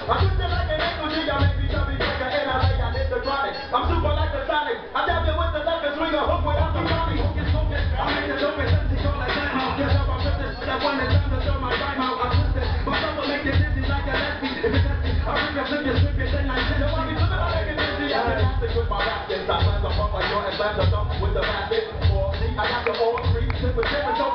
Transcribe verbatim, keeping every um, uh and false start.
I twist it like an ankle G, I make me chubby quicker in L A, I hit the chronic. I'm super like the Sonic. I dab you with the left and swing a hook without the body. Focus, focus. I make the dope and sexy go like that. Guess how I'm twisted. That one is time to throw my rhyme out. I twist it. My stuff will make you dizzy like a lesbian. If it's testy, I bring you, flip you, strip you, then I send you. I be flipping my leg and dizzy. I'm fantastic with my rap skills. I plan to pump like your Atlanta dump with the basket. Or, see, I got the all three, tip with tip and so